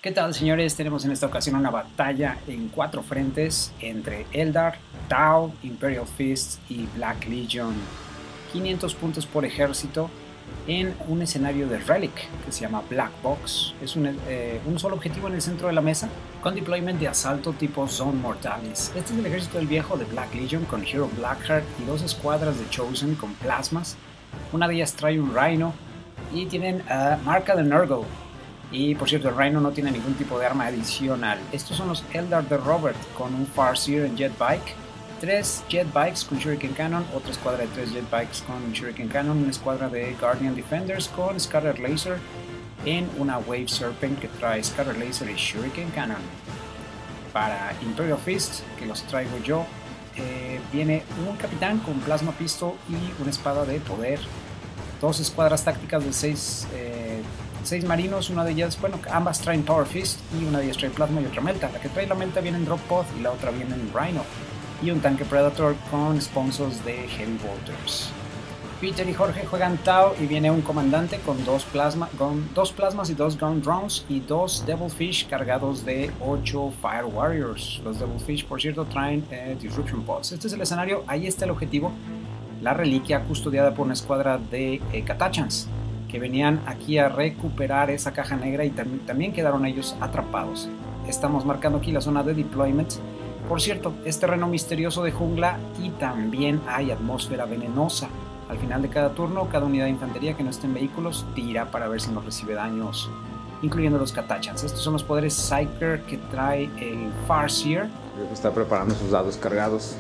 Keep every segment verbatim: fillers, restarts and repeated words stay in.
¿Qué tal, señores? Tenemos en esta ocasión una batalla en cuatro frentes entre Eldar, Tau, Imperial Fist y Black Legion. quinientos puntos por ejército en un escenario de Relic que se llama Black Box. Es un, eh, un solo objetivo en el centro de la mesa con deployment de asalto tipo Zone Mortalis. Este es el ejército del viejo de Black Legion con Hero Blackheart y dos escuadras de Chosen con plasmas. Una de ellas trae un Rhino y tienen uh, marca de Nurgle. Y por cierto, el Rhino no tiene ningún tipo de arma adicional. Estos son los Eldar de Robert con un Farseer en Jetbike, tres Jetbikes con Shuriken Cannon, otra escuadra de tres Jetbikes con Shuriken Cannon, una escuadra de Guardian Defenders con Scatter Laser en una Wave Serpent que trae Scatter Laser y Shuriken Cannon. Para Imperial Fist, que los traigo yo, eh, viene un capitán con Plasma Pistol y una espada de poder. Dos escuadras tácticas de seis... Eh, seis marinos, una de ellas, bueno, ambas traen Power Fist y una de ellas trae Plasma y otra Melta. La que trae la Melta viene en Drop Pod y la otra viene en Rhino. Y un tanque Predator con sponsors de Heavy Bolters. Peter y Jorge juegan Tau y viene un comandante con dos, plasma, con dos plasmas y dos Gun Drones y dos Devilfish cargados de ocho Fire Warriors. Los Devilfish, por cierto, traen eh, Disruption Pods. Este es el escenario, ahí está el objetivo. La reliquia custodiada por una escuadra de eh, Catachans, que venían aquí a recuperar esa caja negra y tam también quedaron ellos atrapados. Estamos marcando aquí la zona de deployment. Por cierto, es terreno misterioso de jungla y también hay atmósfera venenosa. Al final de cada turno, cada unidad de infantería que no esté en vehículos tira para ver si no recibe daños, incluyendo los Catachans. Estos son los poderes Psyker que trae el Farseer. Está preparando sus dados cargados.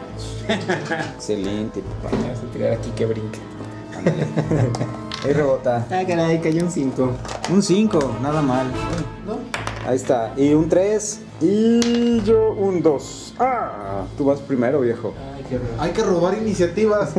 Excelente, papá. Vamos a tirar aquí que brinque. Ahí rebota. Ah, caray, cayó un cinco. Un cinco, nada mal. ¿No? Ahí está. Y un tres. Y yo un dos. Ah, tú vas primero, viejo. Ay, qué horror. Hay que robar iniciativas.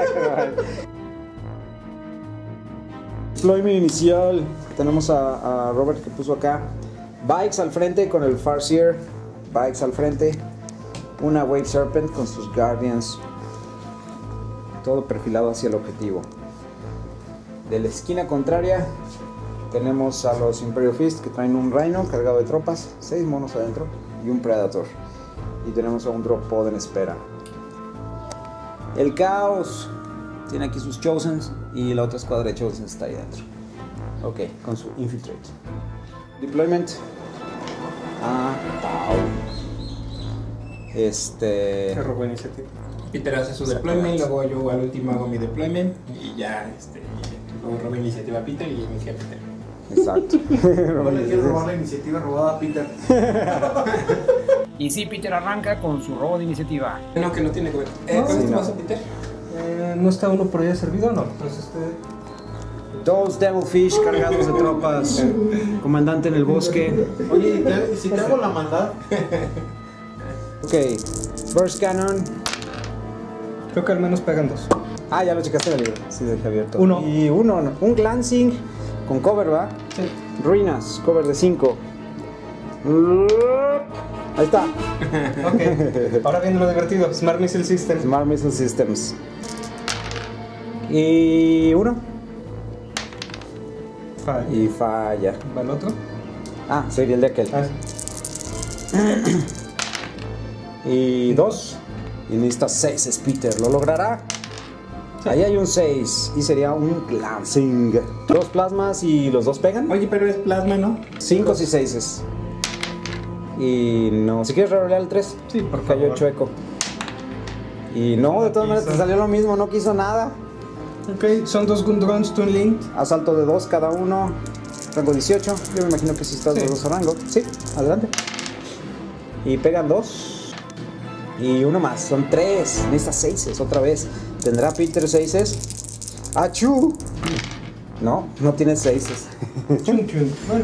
Deployment inicial. Tenemos a, a Robert que puso acá. Bikes al frente con el Farseer. Bikes al frente. Una Wave Serpent con sus Guardians. Todo perfilado hacia el objetivo. De la esquina contraria tenemos a los Imperial Fist que traen un Rhino cargado de tropas, seis monos adentro y un Predator. Y tenemos a un Drop Pod en espera. El Caos tiene aquí sus Chosens y la otra escuadra de Chosen está ahí dentro. Ok, con su Infiltrate. Deployment a Tau. Este... Qué robo iniciativa. Peter hace su deployment, luego yo al último hago mi deployment y ya, este, luego robo iniciativa a Peter y inicia a Peter. Exacto. No le quiero robar la iniciativa robada a Peter. Y sí, Peter arranca con su robo de iniciativa. No, que no tiene que ver. Eh, No, ¿Con sí, esto no. vas a Peter? Eh, ¿No está uno por ahí servido? No. Entonces este... Dos Devilfish cargados de tropas. Comandante en el bosque. Oye, ¿y te- si te hago la maldad? Ok. Burst Cannon. Creo que al menos pegan dos. Ah, ya lo checaste en el libro. Sí, dejé abierto. Uno. Y uno, no. Un Glancing con cover, ¿va? Sí. Ruinas, cover de cinco. Ahí está. Ok. Ahora viene lo divertido. Smart Missile System. Smart Missile Systems. Y uno. Falla. Y falla. ¿Va el otro? Ah, sería el de aquel. Ah, Y dos. Y necesita seis, es Peter. ¿Lo logrará? Ahí hay un seis. Y sería un Glancing. Dos plasmas y los dos pegan. Oye, pero es plasma, ¿no? Cinco y seises. Y no. Si quieres rerolear el tres. sí, por Cayó favor. chueco. Y no, de todas maneras te salió lo mismo. No quiso nada. Ok, son dos Gundrons Twin Linked. Asalto de dos cada uno. Rango dieciocho. Yo me imagino que si estás Sí. de dos a rango. Sí, adelante. Y pegan dos. Y uno más. Son tres. Necesita seises otra vez. ¿Tendrá Peter seises? ¡Achú! No, no tiene seises. Chun chun. Bueno.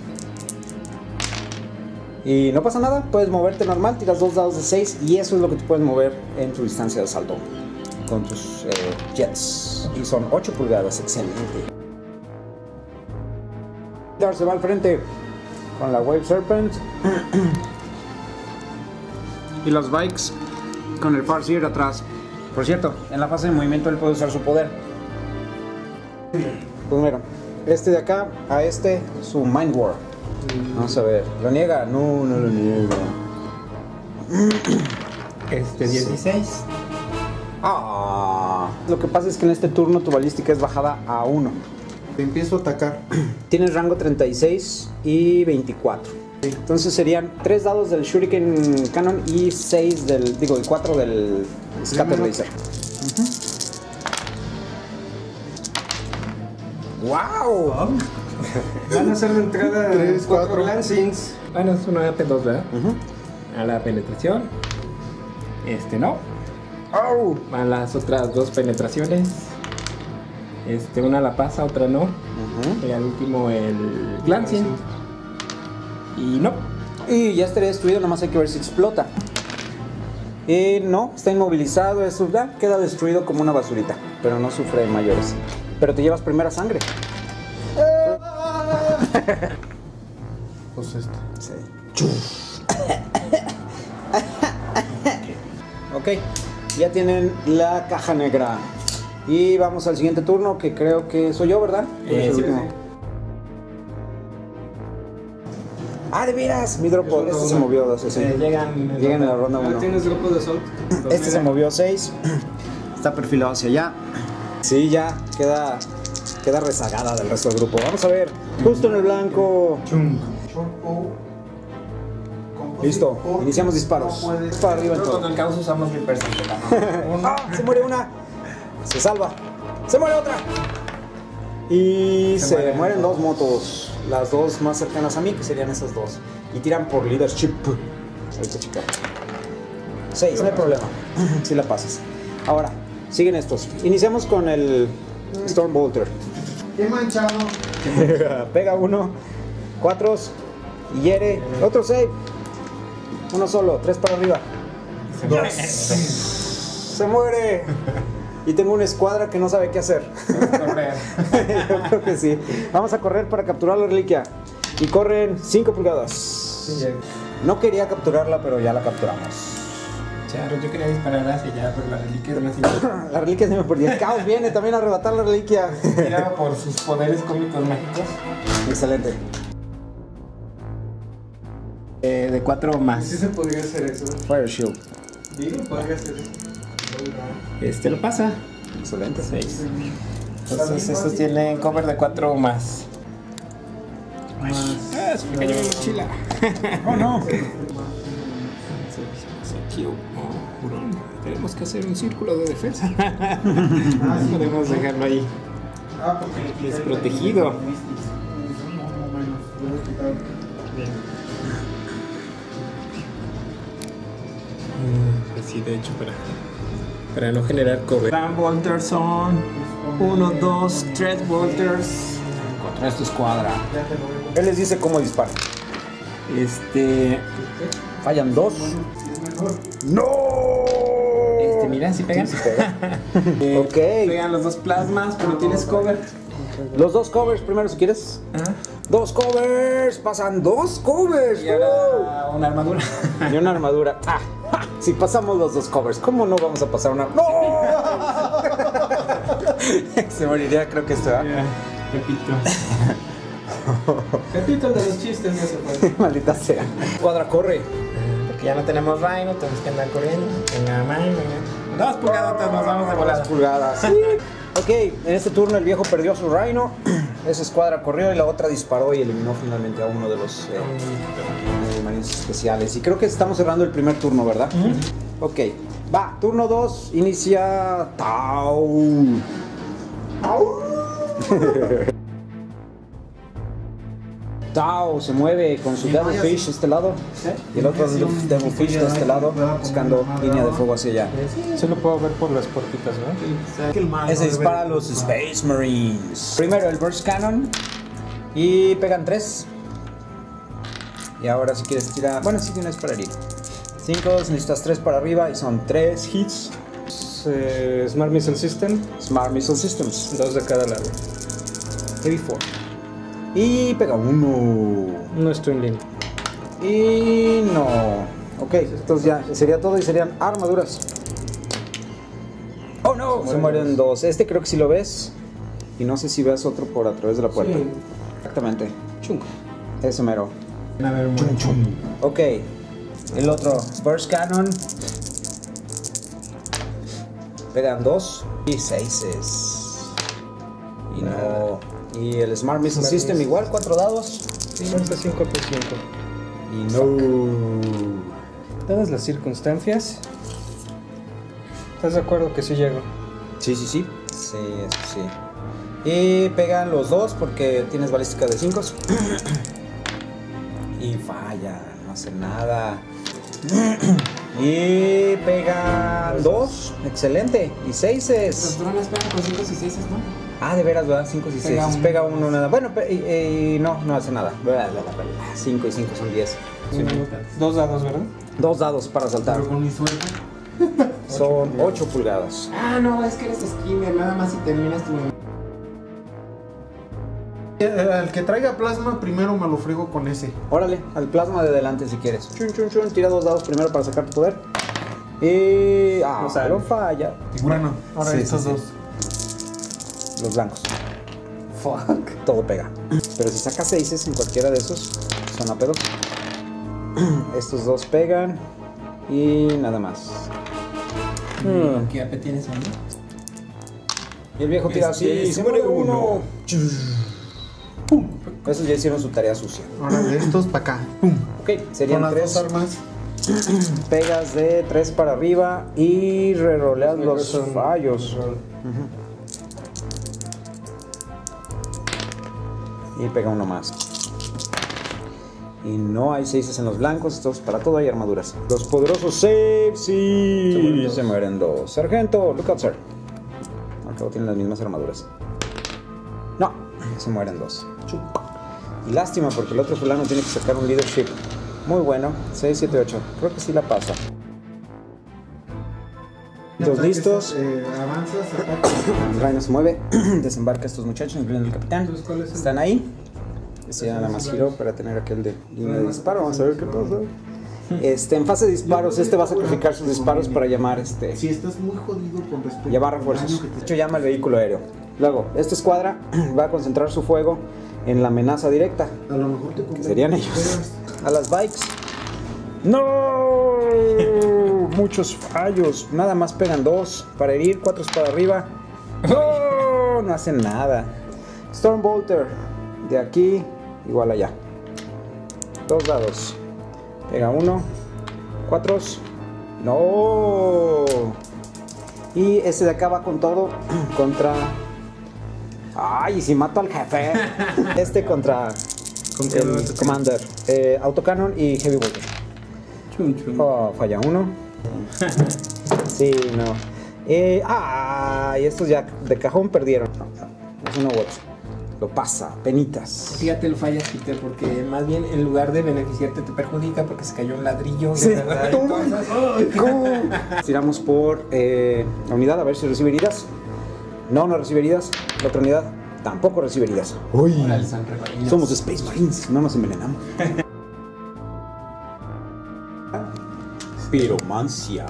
Y no pasa nada. Puedes moverte normal. Tiras dos dados de seis. Y eso es lo que te puedes mover en tu distancia de asalto. Con tus eh, jets. Y son ocho pulgadas. Excelente. Dar se va al frente con la Wave Serpent. Y los Bikes con el Farseer atrás. Por cierto, en la fase de movimiento él puede usar su poder. Pues mira, este de acá a este su Mind War. Vamos a ver. ¿Lo niega? No, no lo niega. Este, dieciséis. Ah. Lo que pasa es que en este turno tu balística es bajada a uno. Te empiezo a atacar. Tienes rango treinta y seis y veinticuatro. Entonces serían tres dados del Shuriken Cannon y seis del, digo, y cuatro del Scatter Laser. Uh-huh. ¡Wow! Van a hacer la entrada de Tres, cuatro cuatro. Lancings. Bueno, es una A P dos, ¿verdad? Uh-huh. A la penetración. Este no. ¡Oh! A las otras dos penetraciones. Este, una la pasa, otra no. Uh-huh. Y al último el glancing. Y no. Y ya estaría destruido, nomás hay que ver si explota. Y no, está inmovilizado, eso ya queda destruido como una basurita, pero no sufre mayores. Pero te llevas primera sangre. Pues este. Sí. Ok, ya tienen la caja negra. Y vamos al siguiente turno, que creo que soy yo, ¿verdad? Tú eres Eh, el sí, último. sí. Ah, de veras, mi dropo, este se movió dos, sí. Eh, llegan, Llegan en la ronda Ah, uno. tienes grupo de Assault. Este se movió seis. Está perfilado hacia allá. Sí, ya queda, queda rezagada del resto del grupo. Vamos a ver. Justo en el blanco. Short bow. Composite Listo. bow. Iniciamos disparos. No puedes- Para arriba en Nosotros todo. con el caos usamos mi percentual. ¡Ah! Se muere una. Se salva. Se muere otra. Y se, Se mueren mueren dos. dos motos. Las dos más cercanas a mí, que serían esas dos. Y tiran por leadership. Ahorita, chica. Seis, no hay problema. Si la pasas. Ahora, siguen estos. Iniciamos con el Stormbolter. Qué manchado. Pega uno. Cuatro. Y hiere. Otro save. Uno solo. Tres para arriba. Dos. Se muere. Y tengo una escuadra que no sabe qué hacer. Correr. Yo creo que sí. Vamos a correr para capturar la reliquia. Y corren cinco pulgadas. No quería capturarla, pero ya la capturamos. Charo, yo quería disparar hacia allá, pero la reliquia es más importante. La reliquia se me perdió. El caos viene también a arrebatar la reliquia. Tiraba por sus poderes cómicos mágicos. Excelente. Eh, de cuatro más. Sí se podría hacer eso. Fire Shield. Digo, podría hacer eso. Este lo pasa. Excelente. seis. Entonces estos tienen cover de cuatro más. Ah, se me cayó mi mochila. Oh no. Oh, hurón. Tenemos que hacer un círculo de defensa. No podemos dejarlo ahí. Ah, porque le quité el- Desprotegido. No, no menos. Debo quitar. Pues sí, de hecho, para, para no generar cover. Van Volters son uno, dos, tres Volters. Contra esta escuadra. Ya te lo veo. Él les dice cómo disparan. Este. Fallan dos. ¡No! Este, mira, si pegan. Sí, sí pega. Eh, Ok. Pegan los dos plasmas, pero tienes cover. Los dos covers primero si quieres. Ajá. Dos covers. Pasan dos covers. Y ahora una armadura. Y una armadura. Ah, ja, si pasamos los dos covers, ¿cómo no vamos a pasar una? ¡No! Se moriría, creo que esto, ¿eh? Repito. Repito el de los chistes, ya se fue. Maldita sea. Cuadra corre. Porque ya no tenemos Rhino, tenemos que andar corriendo. Venga, mano. Dos pulgadas, nos vamos de volada. Pulgadas. Sí. Ok, en este turno el viejo perdió su Rhino. Esa escuadra corrió y la otra disparó y eliminó finalmente a uno de los eh, eh, marines especiales. Y creo que estamos cerrando el primer turno, ¿verdad? Ok, va, turno dos, inicia Tau. Tau se mueve con su Devilfish de este lado y el otro Devilfish de este lado, buscando línea de fuego hacia allá. Sí lo puedo ver por las puertitas, ¿no? Ese dispara a los Space Marines. Primero el Burst Cannon y pegan tres. Y ahora si quieres tirar, bueno, sí tienes para herir. cinco, necesitas tres para arriba y son tres hits. Eh, Smart Missile System, Smart Missile Systems. dos de cada lado. Heavy four. Y pega uno. No Streamlink. Y no. Ok, entonces ya sería todo y serían armaduras. Oh no, se mueren dos. Este creo que sí lo ves. Y no sé si veas otro por a través de la puerta. Sí. Exactamente. Chungo. Ese mero. A ver, Chum, chum. Ok. El otro, Burst Cannon. Pegan dos y seises. Y no. Y el Smart Missile Smart System Missile. igual, cuatro dados. cinco, cinco por cinco. Y no. Dadas las circunstancias, ¿estás de acuerdo que sí llego? Sí, sí, sí. Sí, eso sí. Y pegan los dos porque tienes balística de cinco. Y falla, no hace nada. Y pegan dos. Excelente. Y Los seises. drones pegan con cinco y seis, ¿no? Ah, de veras, ¿verdad? cinco y Pega seis. uno. Pega uno, nada. Bueno, pe- y, y no, no hace nada. cinco y cinco son diez. Dos dados, ¿verdad? Dos dados para saltar. Pero con mi suerte. Son ocho pulgadas. Ah, no, es que eres skimmer, nada más si terminas tu... El que traiga plasma, primero me lo frigo con ese. Órale, al plasma de delante si quieres. Chun, chun, chun. Tira dos dados primero para sacar tu poder. Y. Ah, No sale. pero falla. Bueno, ahora Sí, estos sí, sí. dos. Los blancos. Fuck. Todo pega. Pero si sacas seises en cualquiera de esos, son a pedo. Estos dos pegan. Y nada más. Mm. ¿Qué A P tienes, amigo? Y el viejo tira así. Este, y se muere muere uno. Pum. Esos ya hicieron su tarea sucia. Ahora de estos para acá. Pum. Ok, serían Con las tres dos armas. pegas de tres para arriba y reroleas los Son- fallos. Y pega uno más. Y no hay seises en los blancos, estos para todo hay armaduras. Los poderosos saves y se mueren dos. Sargento, look out, sir. Al cabo tienen las mismas armaduras. No, se mueren dos. Y lástima porque el otro fulano tiene que sacar un leadership muy bueno. seis, siete, ocho. Creo que sí la pasa. Todos listos. Eh, avanzas, atacas. El Rhino se mueve, desembarca a estos muchachos, incluyendo el capitán. Entonces, ¿cuál es el- Están ahí. Este ya nada más giró para tener aquel de línea de disparo. Vamos a ver qué pasa. Este, en fase de disparos, este va a sacrificar sus disparos para llamar este. Si estás muy jodido con respecto Llamar al refuerzos. daño que De te- hecho, llama al vehículo aéreo. Luego, esta escuadra va a concentrar su fuego en la amenaza directa, A lo mejor te que conviene serían que ellos. esperas. A las bikes. ¡No! Muchos fallos. Nada más pegan dos para herir, cuatro es para arriba. ¡No! No hacen nada. Stormbolter. De aquí, igual allá. Dos dados. Pega uno. Cuatro. ¡No! Y este de acá va con todo contra. ¡Ay! ¿Y si mato al jefe? Este contra. ¿Con qué El autocannon? Commander. Eh, autocannon y Heavy Bolter. Chum, chum. Oh, falla uno. Sí, no. Eh, ah, y estos ya de cajón perdieron. No, no, es uno u otro. Lo pasa, penitas. Fíjate, lo fallas, Peter, porque más bien en lugar de beneficiarte te perjudica porque se cayó un ladrillo. y Sí. ¿verdad? Y cosas. ¿Cómo? Tiramos por eh, la unidad a ver si recibe heridas. No, no recibe heridas. La otra unidad tampoco recibe heridas. Uy, Órale, San Rebaños. somos Space Marines, no nos envenenamos. Piromancia.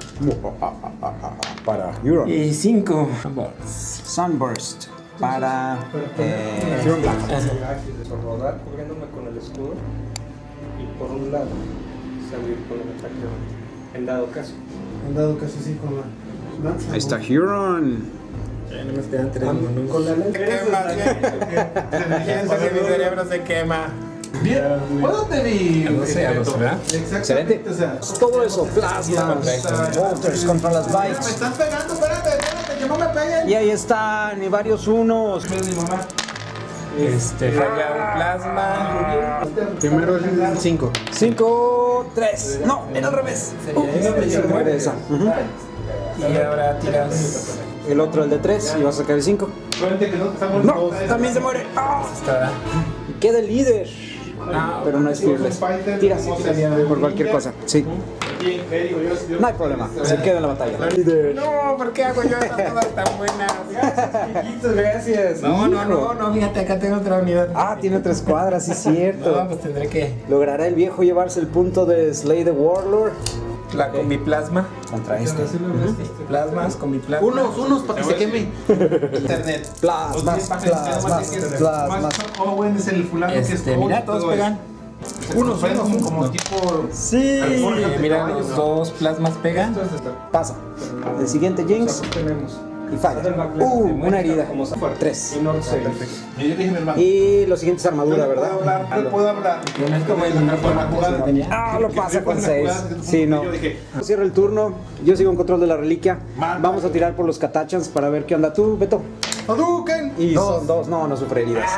Para Huron. Y cinco. Sunburst. Para eh, Hicieron black. Rodar cubriéndome con el escudo y por un lado salir con el ataque en dado caso. Han dado casi así con la lanza. Ahí está Huron. Ya no nos quedan tres Con monos. la lente. Pienso que mi cerebro se quema. Bien, ¿puedo pedir? No sé, a los, ¿verdad? Exactamente. O sea, Todo eso, plasma. Bolters contra las me bikes. están pegando, espérate, espérate, que no me peguen. Y ahí están, y varios unos. Mi mamá. Este, falla un plasma. Primero el cinco. cinco, tres. No, era al revés. Se muere esa. Ujú. Y ahora tiras. El otro, el de tres, y vas a sacar el cinco. Solamente que no estamos No, todos. también se muere. Ah, Está. y queda el líder. Ah, Pero no es fearless. Tira por cualquier cosa. Sí, no hay problema. Se queda en la batalla. Líder. No, ¿por qué hago yo estas cosas tan buenas? Gracias. No, no, no, no, fíjate, acá tengo otra unidad. Ah, tiene tres cuadras, sí es cierto. No, pues tendré que. ¿Logrará el viejo llevarse el punto de Slay the Warlord? La con mi plasma. Contra este. Plasmas con mi plasma. Unos, unos para que se queme. Internet. Plasmas, plasmas, plasmas. Owen es el fulano que es Este, coach mira, y todo todos eso. pegan. Unos, Fueron unos, como como tipo- tipo. Sí. Alforjas de Mira, caballo, los ¿no? dos plasmas pegan. Pasa. El siguiente Jinx tenemos. y falla. Uh, una herida. Tres. Y yo dije, mi hermano. Y lo siguiente es armadura, Yo no ¿verdad? puedo hablar, no puedo hablar. No es como el Con la jugada. Ah, lo pasa con la seis. jugada, Sí, no. Yo dije, Cierra el turno. Yo sigo en control de la reliquia. Mal, Vamos mal. a tirar por los Katachans para ver qué onda tú, Beto. Hadouken. Y Dos. son dos. No, no sufre heridas.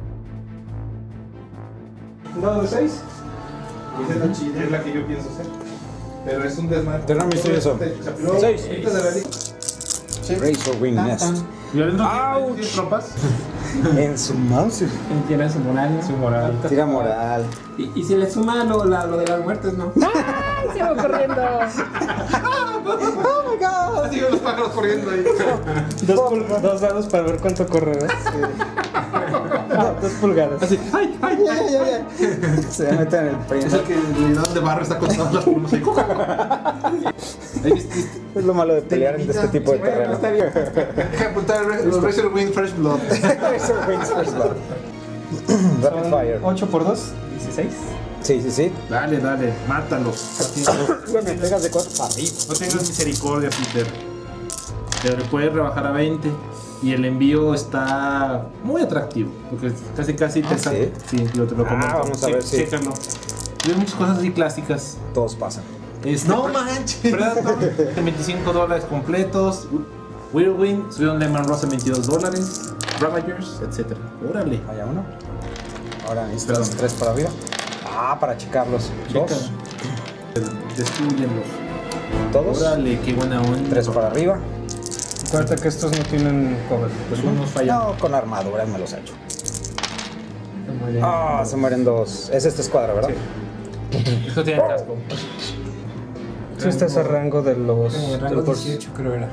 ¿Un dado de seis? Esa es la chida, es la que yo pienso hacer. Pero es un desmadre. Terreno misterioso. Luego, Seis. ahorita de la liga. Razor Wing Nest. Y adentro Ouch. tiene tropas. En su mouse. Tiene su moral. Su moral. Tira moral. Y, y si le suma lo, la- lo de las muertes, ¿no? Sigo corriendo. Oh my god. Así ven los pájaros corriendo ahí. Dos, pul- dos dados para ver cuánto corre, ¿ves? Dos pulgadas. Así, ay, ay, Ya, ya, ya, ya. Se mete en el Es primer. el que le dan de barro, está contando las plumas ahí. Ahí viste, viste. Es lo malo de pelear en este tipo de Bueno, terreno. está bien. Deja apuntar los Razor Wind Fresh Blood. Razor Wings First Blood. Rapid Fire. ocho por dos, dieciséis. Sí, sí, sí. Dale, dale, mátalos. Me pegas de cuatro para arriba. No tengas misericordia, Peter. Pero le puedes rebajar a veinte. Y el envío está muy atractivo. Porque casi casi te Ah, sale. ¿sí? Sí, yo te lo Ah, comento. vamos a ver si- Chécalo. Hay muchas cosas así clásicas. Todos pasan. Este, No Pre- manches. Predator, veinticinco dólares completos. Whirlwind, subieron Lemon Rosa veintidós dólares. Ravagers, etcétera. Órale. Vaya uno. Ahora necesitas Perdón. tres para arriba. Ah, para checarlos. Dos. Destruyenlos. Todos. Órale, qué buena onda. Tres para arriba. Acuérdate que estos no tienen cover. Pues unos fallan. No, con armadura me los he hecho. Muy bien. Ah, se mueren dos. Es esta escuadra, ¿verdad? Esto tiene casco. Sí, estás a rango de los... Eh, de rango los- dieciocho creo era.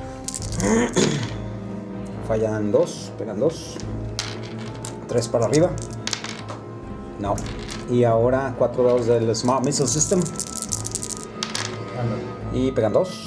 Fallan dos, pegan dos. Tres para arriba. No. Y ahora cuatro dados del Smart Missile System. Y pegan dos.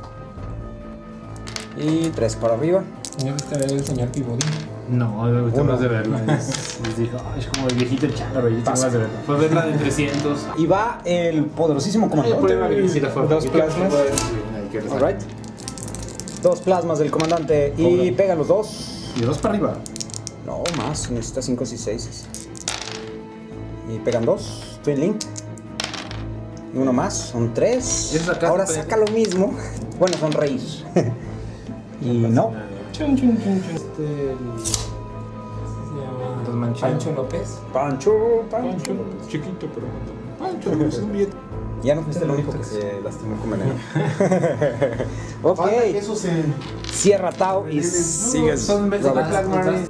Y tres para arriba. ¿No viste ver el señor Peabody? No, me gusta Uno. más de verla. Es, les dije, "Ay, es como el viejito el chándalo, yo tengo más de verla. Fue verla de trescientos. Y va el poderosísimo comandante. Dos plasmas. Alright. Dos plasmas del comandante. Y pegan los dos. Y dos para arriba. No, más. Necesita cinco y seis. Y pegan dos. Twin Link. Y uno más. Son tres. Eso acá Ahora se puede- saca lo mismo. Bueno, son reyes. Y no. Chun, chun, chun, chun. Este... el- Se llama Los mancheros. Pancho López. Pancho, Pancho. Chiquito, pero Pancho, es un billete. Ya no fuiste el único que se lastimó con veneno. Ok. Falta que eso se. Cierra Tao y sigues. Son veces de Robert. Black Marine.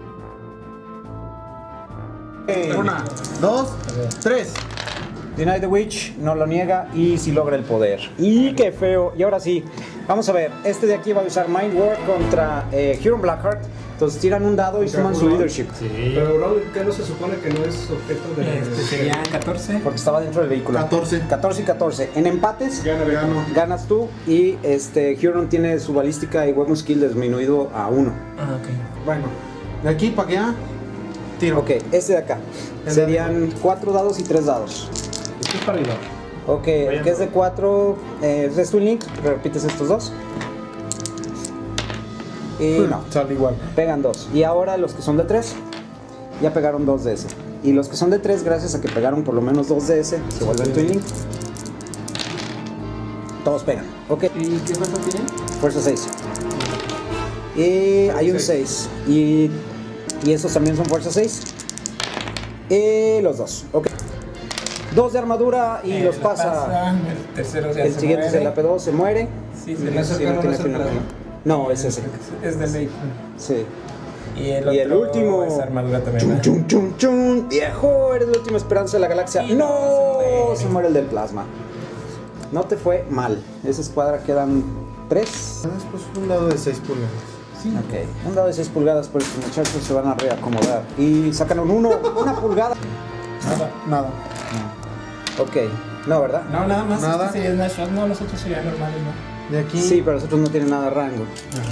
Una, dos, tres. Deny the Witch no lo niega y sí logra el poder. Y qué feo. Y ahora sí, vamos a ver. Este de aquí va a usar Mind War contra eh, Huron Blackheart. Entonces tiran un dado y suman su leadership. Pero Raúl, ¿qué no se supone que no es objeto de... Este sería catorce. Porque estaba dentro del vehículo. catorce. catorce y catorce. En empates Gana, gano. ganas tú y este Huron tiene su balística y weapon skill disminuido a uno. Ah, ok. Bueno, de aquí para allá. Tiro. Ok, este de acá. Serían cuatro dados y tres dados. Esto es para arriba. Ok, el que es de cuatro eh, es Twin Link, repites estos dos. Y no, Sale igual. pegan dos. Y ahora los que son de tres, ya pegaron dos de ese. Y los que son de tres, gracias a que pegaron por lo menos dos de ese, se vuelven Twin Link. Todos pegan. Ok, ¿Y qué cuánto tienen? fuerza seis. Y hay un seis. Y, y estos también son fuerza seis. Y los dos. Ok. Dos de armadura y Eh, los la pasa. El tercero ya El se siguiente es muere. el A P dos, se muere. Sí, Sí, se no le tiene no es el fin, plasma. No, es ese. Es de ley. Sí. Y el, Y el otro último. es armadura también. Chun, ¿verdad? chun, chun, chun. Viejo, eres la última esperanza de la galaxia. Y No, no, se muere. se muere el del plasma. No te fue mal. Esa escuadra quedan tres. Después un dado de seis pulgadas. Ok. Un dado de seis pulgadas, pero estos muchachos se van a reacomodar. Y sacan un uno, una pulgada. Nada, nada. Ok, no, ¿verdad? No, nada más. Nada. Este sería Snapshot. No, los otros serían normales, ¿no? De aquí. Sí, pero los otros no tienen nada de rango.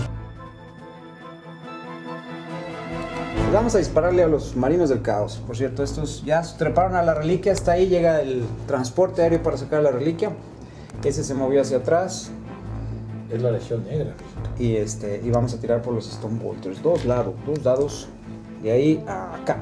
Pues vamos a dispararle a los marinos del caos. Por cierto, estos ya se treparon a la reliquia. Hasta ahí llega el transporte aéreo para sacar la reliquia. Ese se movió hacia atrás. Es la Legión Negra. Y, este, y vamos a tirar por los Stone Bolters. Dos lados, dos dados. De ahí a acá.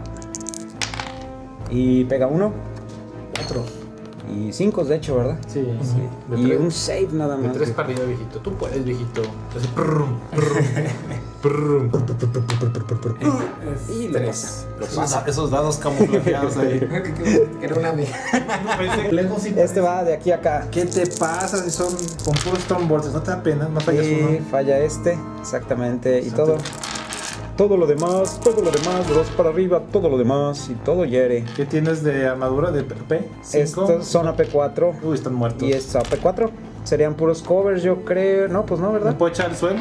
Y pega uno. Cuatro. Y cinco, de hecho, ¿verdad? Sí, sí. De Y tres, un save nada de más. tres para arriba, viejito. Tú puedes, viejito. Así, prrrum, prrrum, prrrum. Y lo pasa. Lo pasa. Esos dados camuflajeados ahí. Que era una amiga. Lejos sí. Este va de aquí a acá. ¿Qué te pasa si son con puros Stone Bolters? No te da pena, no fallas Y uno. falla este, exactamente. Y todo. Todo lo demás, todo lo demás, de dos para arriba, todo lo demás y todo hiere. ¿Qué tienes de armadura de P? Estos son A P cuatro Uy, están muertos. y estos A P cuatro. Serían puros covers, yo creo. No, pues no, ¿No ¿verdad? puedo echar al suelo?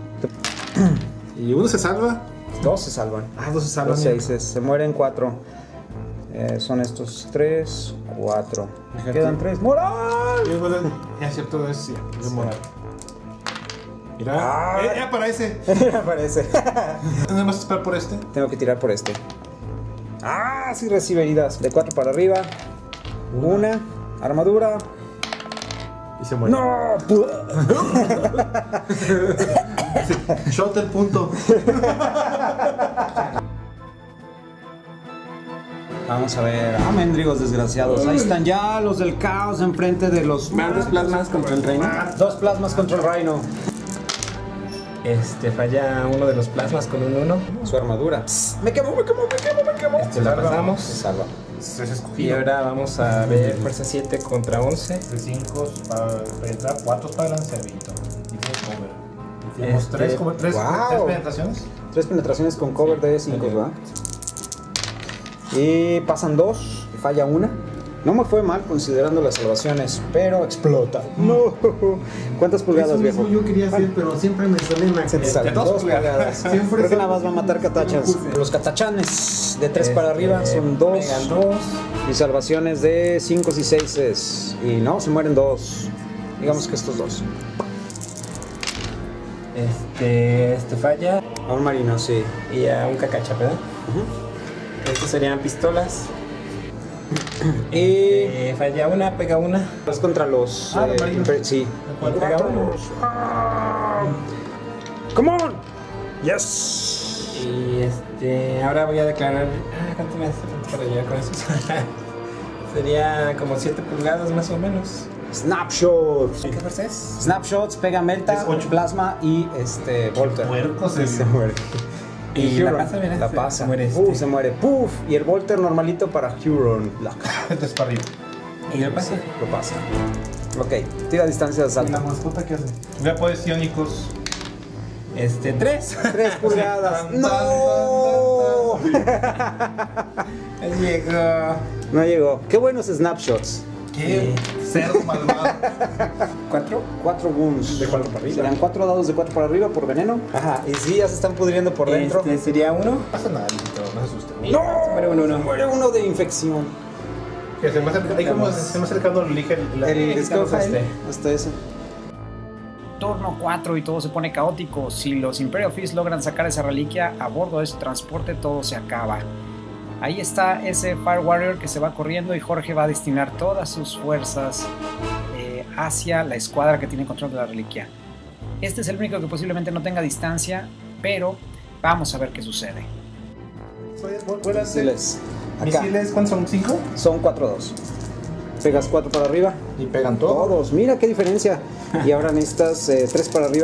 Y uno se salva. Dos se salvan. Ah, dos se salvan. Los seises. Se mueren cuatro. Eh, son estos tres, cuatro. Fíjate. Quedan tres. ¡Moral! Y es verdad, es cierto, es sí, de moral. Mira, Ah. eh, eh, aparece. Aparece. ¿Dónde vas a esperar por este? Tengo que tirar por este. Ah, sí recibe heridas. De cuatro para arriba. Una. Armadura. Y se muere. ¡No! Shot el punto. Vamos a ver. Ah, mendigos desgraciados. Ahí están ya los del caos enfrente de los Van dos plasmas contra el reino. dos plasmas contra el Rhino. Este, falla uno de los plasmas con un uno. Su armadura. Me quemo, me quemo, me quemo, me quemo. Este, la Se pasamos. salva. Se es Y escogido. ahora vamos a ver fuerza siete contra once. De cinco para penetrar, cuatro para lanzamiento. Y tres cover. Hicimos Este, tres, cover, tres, wow. tres penetraciones. Tres penetraciones con cover de cinco, ¿verdad? Y pasan dos. Y falla una. No me fue mal considerando las salvaciones, pero explota. No. ¿Cuántas pulgadas, Eso viejo? mismo yo quería hacer, pero siempre me sale en la Se te sale. dos Dos pulgadas. Siempre Creo que se- nada más va a matar catachas. Los catachanes de tres para arriba son dos. Pegan dos. Y salvaciones de cinco y seis. Y no, se mueren dos. Digamos que estos dos. Este, este falla. A un marino, sí. Y a un cacacha, ¿verdad? Estos serían pistolas. Y Eh, falla una, pega una. es contra los. Ah, los eh, marinos. imper- sí. Y pega uno. ¡Come on! ¡Yes! Y este, ahora voy a declarar. Ah, ¿cuánto me hace falta para llegar con eso? Sería como siete pulgadas más o menos. Snapshots. ¿Qué fuerza es? Snapshots, pega Melta, Es ocho. plasma y este Volter. Puerco se Se muere. Y la Huron, pasa, ¿verdad? la Se- pasa. se muere este. Uh, se muere. Puff. Y el Volter normalito para Huron. La- tres para arriba. Y lo pasa. Lo pasa. Ok, tira distancia de ¿Y la asalto. mascota qué hace? Ve apoyos iónicos. Este, tres. Tres pulgadas. Tan, tan, ¡No! Llegó. No llegó. Qué buenos snapshots. Qué cerdo malvado. ¿Cuatro? Cuatro wounds. De cuatro para arriba. Serán cuatro dados de cuatro para arriba por veneno. Ajá. Y sí, ya se están pudriendo por dentro. Este sería uno. No pasa nada, listo, no se asusten. ¡No! Se muere uno, uno. Muere uno de infección. Que se me acerca, ahí como se me acercando el elige el, la- El quitamos Scofield. este. Hasta ese. Turno cuatro y todo se pone caótico. Si los Imperial Fist logran sacar esa reliquia a bordo de su transporte, todo se acaba. Ahí está ese Fire Warrior que se va corriendo y Jorge va a destinar todas sus fuerzas eh, hacia la escuadra que tiene control de la reliquia. Este es el único que posiblemente no tenga distancia, pero vamos a ver qué sucede. ¿Puede hacer Misiles. Acá. misiles? ¿Cuántos son? ¿Cinco? Son cuatro dos. Pegas cuatro para arriba. Y pegan todo. Todos. Mira qué diferencia. Y ahora necesitas eh, tres para arriba.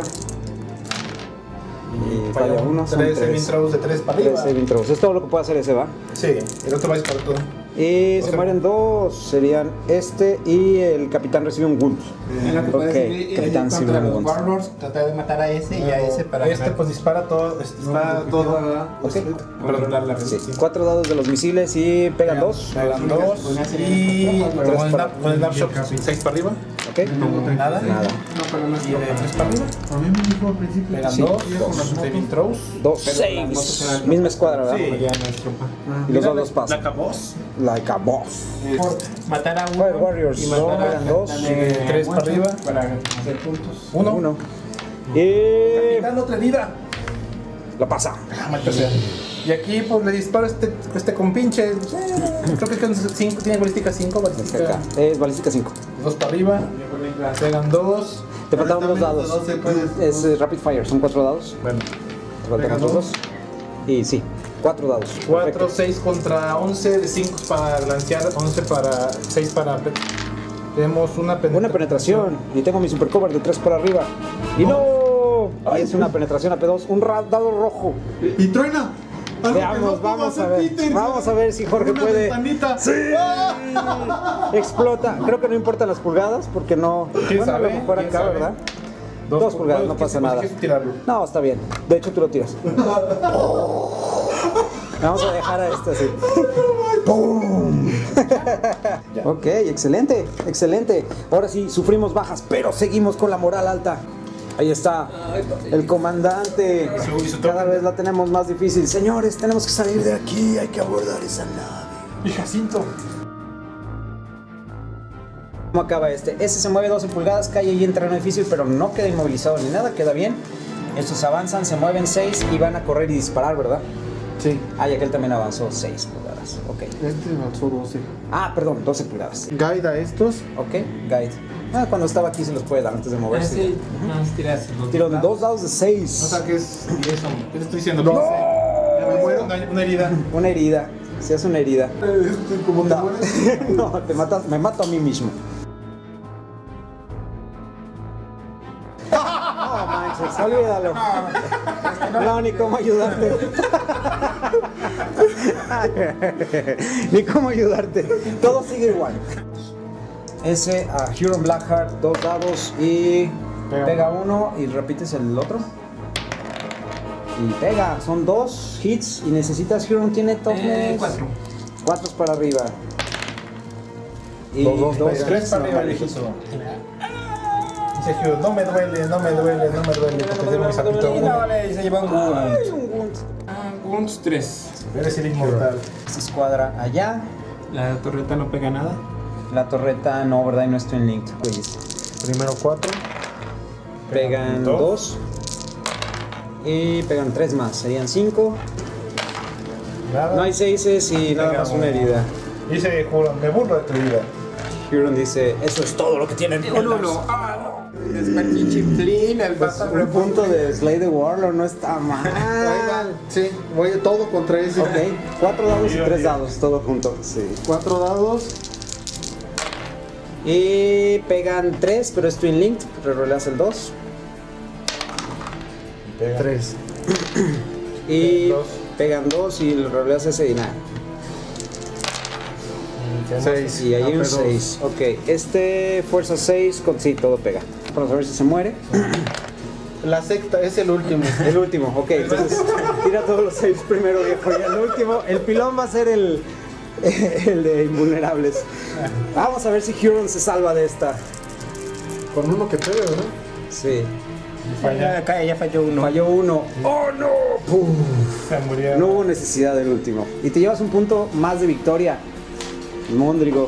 Y falla uno. Son Tres tres. saving throws de tres para Tres arriba. saving throws. Es todo lo que puede hacer ese, ¿va? Sí, el otro va a disparar todo. Y O se sea- mueren dos. Serían este y el capitán recibe un wound. En lo que puedes Ok, ir- ir Capitán contra Silver los Guns. Warlords, tratar de matar a ese y a ese para Este ganar. pues dispara todo, este, dispara todo. Ok. controlar la Sí. respuesta. Cuatro dados de los misiles y pegan dos. Pegan dos. Una serie Y de con Tres el para- snap- con el snapshot seis para arriba. Ok. Nada. Nada. No, para más. Y de tres para arriba. A mí me dijo al principio. Pegan Sí, dos, con las saving throws. Dos, Pero las motos seis. eran- Misma escuadra, ¿verdad? Sí, ya no es tropa. Y los dos los La pasan. cabos. Like a boss. Por matar a uno. Fire Warriors. Y matar a Pegan dos. de tres para arriba para hacer puntos. Uno. Uno. Y Dando otra herida. lo pasa. Ah, maldita sea. Y aquí pues le disparo este, este con pinche. eh, creo que es cinco, tiene balística cinco, balística Acá. Es balística cinco. dos para arriba. Pegan dos. Te faltaban dos dados. doce puedes- Es eh, Rapid Fire, son cuatro dados. Bueno, Te faltan Pega otros dos. dos. Y sí, cuatro dados. cuatro, Perfecto. seis contra once, de cinco para lancear, once para. seis para. pe- Tenemos una penetración. Una penetración. Y tengo mi super cover de tres para arriba. Y no. Y es una penetración a P dos. Un ra- dado rojo. Y truena. Algo que Veamos, no pudo vamos a hacer ver. Peter. Vamos a ver si Jorge Una puede. ventanita. ¡Sí! Explota. Creo que no importan las pulgadas porque no. ¿Quién bueno, sabe? a lo mejor ¿Quién acá, sabe? ¿verdad? Dos pulgadas, no pasa nada. ¿Quieres tirarlo? No, está bien. De hecho, tú lo tiras. Vamos a dejar a este así. ¡Pum! Ok, excelente, excelente. Ahora sí, sufrimos bajas, pero seguimos con la moral alta. Ahí está, el comandante. Cada vez la tenemos más difícil. Señores, tenemos que salir de aquí, hay que abordar esa nave. Y Jacinto. ¿Cómo acaba este? Este se mueve doce pulgadas, cae y entra en un edificio, pero no queda inmovilizado ni nada, queda bien. Estos avanzan, se mueven seis y van a correr y disparar, ¿verdad? Sí. Ah, y aquel también avanzó seis pulgadas, ok. Este avanzó doce. Ah, perdón, doce pulgadas. Guide a estos. Ok, guide. Ah, cuando estaba aquí se los puede dar antes de Ah, moverse. sí, no, es tiras los Tiro de dos dados de O seis. sea que es diez, hombre. ¿Qué te estoy diciendo? ¡No! Ya me muero, una, una herida. Una herida. Se hace una herida. Este, como te No, mueres. no, te matas, me mato a mí mismo. No manches, olvídalo. No, ni cómo ayudarte. Ni cómo ayudarte. Todo sigue igual. Ese a Huron Blackheart, dos dados y Pega. pega uno y repites el otro. Y pega, son dos hits y necesitas Huron tiene toughness. Eh, cuatro. Cuatro para arriba. Y Los dos dos pegan. Tres para arriba, no, viejito. Dice Hugh, no me duele, no me duele, no me duele. Porque tengo mi sapito. Y no, le se lleva un Ay, un Gunt. Ah, Guns tres. Eres el inmortal. Esta escuadra allá. La torreta no pega nada. La torreta no, ¿verdad? Y no estoy en linked. Please. Primero cuatro. Pegan dos. dos. Y pegan tres más. Serían cinco. Nada. No hay seises y nada Pega más una uno. herida. Dice Huron, me burlo de tu vida. Huron dice, eso es todo lo que tienen. Un uno. Ah, no. Es Martín Chiflín, el Pues, pata. un punto de Slay the Warlord no está mal. Sí, voy todo contra ese. Ok, cuatro dados y tres dados, todo junto. Sí. Cuatro dados. Y pegan tres, pero es Twin Linked. Reroleas el dos. Tres. Y Dos. pegan dos y reroleas ese y nada. Seis. Y ahí A P un dos. seis. Ok, este fuerza seis, con sí, todo pega. Vamos a ver si se muere. La secta es el último. El último, ok, entonces tira todos los seis primero, viejo. Y el último, el pilón va a ser el, el de invulnerables. Vamos a ver si Huron se salva de esta. Con uno que pegue, ¿verdad? Sí. Falla. Acá ya falló uno. Falló uno. ¡Oh no! Pum. Se murió. No hubo necesidad del último. Y te llevas un punto más de victoria. Móndrigo.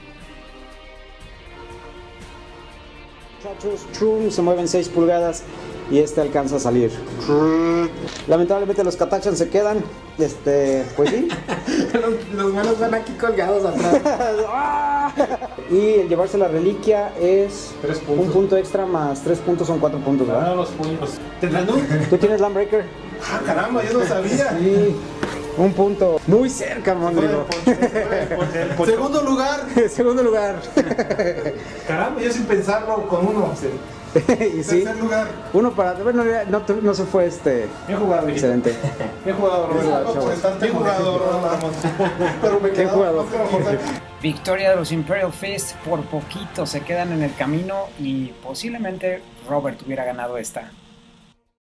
Muchachos, Trum se mueven seis pulgadas y este alcanza a salir. Lamentablemente los Katachan se quedan. Este, pues sí. los, los manos van aquí colgados atrás. Y el llevarse la reliquia es Tres puntos. un punto extra más tres puntos, son cuatro puntos, Ah, ¿verdad? los puños. ¿Tú tienes Landbreaker? Ah, caramba, yo no sabía. Sí. Un punto. Muy cerca, Móndrigo. Segundo lugar. Segundo lugar. Caramba, yo sin pensarlo con uno. Y sí. Tercer lugar. Uno para. Bueno, no, no, no se fue este. Bien jugado, viejito. Excelente. Bien jugado, Roberto. Chavos. Bien jugado, Roberto. Pero me Qué quedaba jugador. Victoria de los Imperial Fist por poquito, se quedan en el camino y posiblemente Robert hubiera ganado esta.